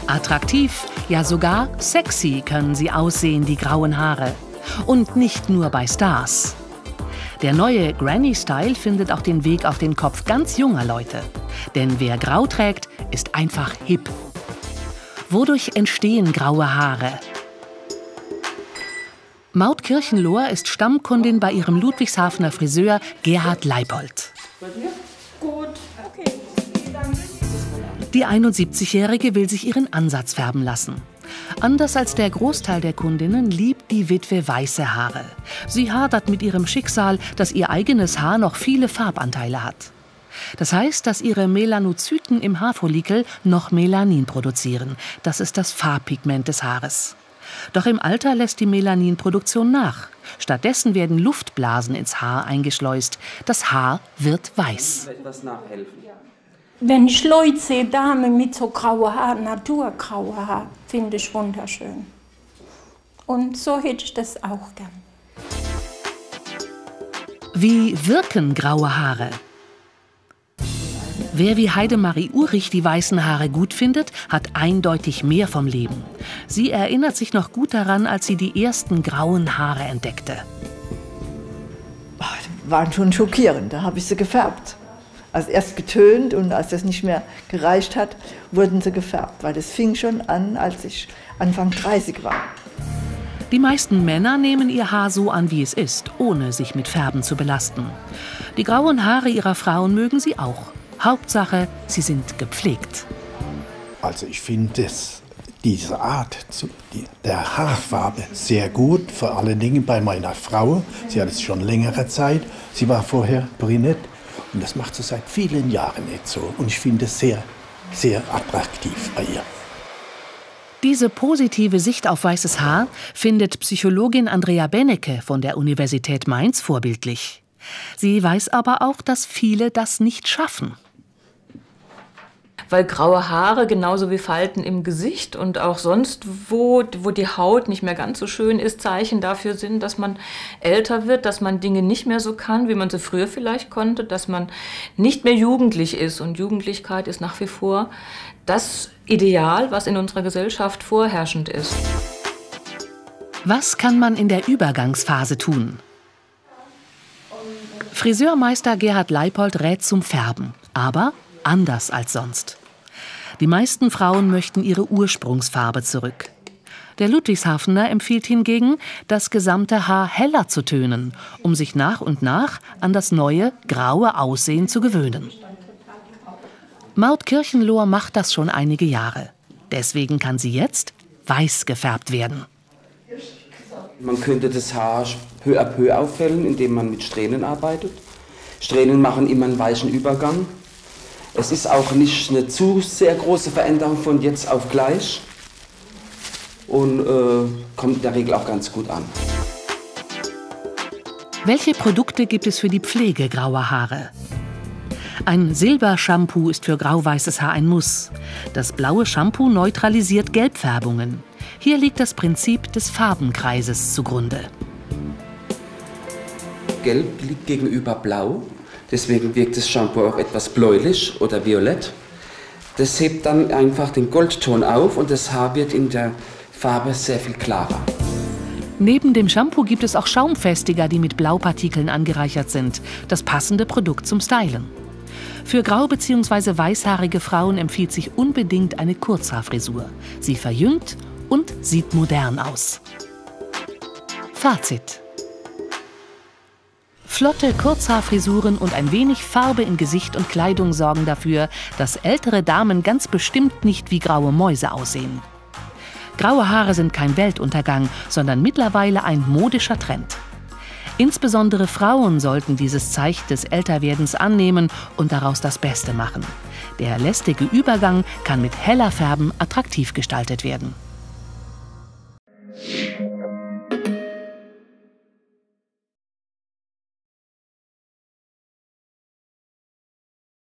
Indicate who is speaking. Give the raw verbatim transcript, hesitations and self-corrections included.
Speaker 1: Attraktiv, ja sogar sexy können sie aussehen, die grauen Haare. Und nicht nur bei Stars. Der neue Granny-Style findet auch den Weg auf den Kopf ganz junger Leute. Denn wer grau trägt, ist einfach hip. Wodurch entstehen graue Haare? Maud Kirchenlohr ist Stammkundin bei ihrem Ludwigshafener Friseur Gerhard Leipold.
Speaker 2: Gut, okay.
Speaker 1: Die einundsiebzigjährige will sich ihren Ansatz färben lassen. Anders als der Großteil der Kundinnen liebt die Witwe weiße Haare. Sie hadert mit ihrem Schicksal, dass ihr eigenes Haar noch viele Farbanteile hat. Das heißt, dass ihre Melanozyten im Haarfollikel noch Melanin produzieren. Das ist das Farbpigment des Haares. Doch im Alter lässt die Melaninproduktion nach. Stattdessen werden Luftblasen ins Haar eingeschleust. Das Haar wird weiß.
Speaker 2: Wenn ich Leute sehe, Damen mit so grauen Haaren, naturgraue Haare, finde ich wunderschön. Und so hätte ich das auch gern.
Speaker 1: Wie wirken graue Haare? Wer wie Heidemarie Urich die weißen Haare gut findet, hat eindeutig mehr vom Leben. Sie erinnert sich noch gut daran, als sie die ersten grauen Haare entdeckte.
Speaker 3: Die waren schon schockierend, da habe ich sie gefärbt. Also erst getönt und als das nicht mehr gereicht hat, wurden sie gefärbt. Weil das fing schon an, als ich Anfang dreißig war.
Speaker 1: Die meisten Männer nehmen ihr Haar so an, wie es ist, ohne sich mit Färben zu belasten. Die grauen Haare ihrer Frauen mögen sie auch. Hauptsache, sie sind gepflegt.
Speaker 4: Also ich finde diese Art zu, die, der Haarfarbe sehr gut, vor allen Dingen bei meiner Frau. Sie hat es schon längere Zeit. Sie war vorher brünett. Und das macht sie seit vielen Jahren nicht so. Und ich finde es sehr, sehr attraktiv bei ihr.
Speaker 1: Diese positive Sicht auf weißes Haar findet Psychologin Andrea Benecke von der Universität Mainz vorbildlich. Sie weiß aber auch, dass viele das nicht schaffen.
Speaker 5: Weil graue Haare genauso wie Falten im Gesicht und auch sonst, wo, wo die Haut nicht mehr ganz so schön ist, Zeichen dafür sind, dass man älter wird, dass man Dinge nicht mehr so kann, wie man sie früher vielleicht konnte, dass man nicht mehr jugendlich ist. Und Jugendlichkeit ist nach wie vor das Ideal, was in unserer Gesellschaft vorherrschend ist.
Speaker 1: Was kann man in der Übergangsphase tun? Friseurmeister Gerhard Leipold rät zum Färben, aber anders als sonst. Die meisten Frauen möchten ihre Ursprungsfarbe zurück. Der Ludwigshafener empfiehlt hingegen, das gesamte Haar heller zu tönen, um sich nach und nach an das neue, graue Aussehen zu gewöhnen. Maud Kirchenlohr macht das schon einige Jahre. Deswegen kann sie jetzt weiß gefärbt werden.
Speaker 6: Man könnte das Haar peu à peu auffällen, indem man mit Strähnen arbeitet. Strähnen machen immer einen weichen Übergang. Es ist auch nicht eine zu sehr große Veränderung von jetzt auf gleich und äh, kommt in der Regel auch ganz gut an.
Speaker 1: Welche Produkte gibt es für die Pflege grauer Haare? Ein Silber-Shampoo ist für grau-weißes Haar ein Muss. Das blaue Shampoo neutralisiert Gelbfärbungen. Hier liegt das Prinzip des Farbenkreises zugrunde.
Speaker 6: Gelb liegt gegenüber Blau. Deswegen wirkt das Shampoo auch etwas bläulich oder violett. Das hebt dann einfach den Goldton auf und das Haar wird in der Farbe sehr viel klarer.
Speaker 1: Neben dem Shampoo gibt es auch Schaumfestiger, die mit Blaupartikeln angereichert sind. Das passende Produkt zum Stylen. Für grau- bzw. weißhaarige Frauen empfiehlt sich unbedingt eine Kurzhaarfrisur. Sie verjüngt und sieht modern aus. Fazit: Flotte Kurzhaarfrisuren und ein wenig Farbe in Gesicht und Kleidung sorgen dafür, dass ältere Damen ganz bestimmt nicht wie graue Mäuse aussehen. Graue Haare sind kein Weltuntergang, sondern mittlerweile ein modischer Trend. Insbesondere Frauen sollten dieses Zeichen des Älterwerdens annehmen und daraus das Beste machen. Der lästige Übergang kann mit heller Färben attraktiv gestaltet werden.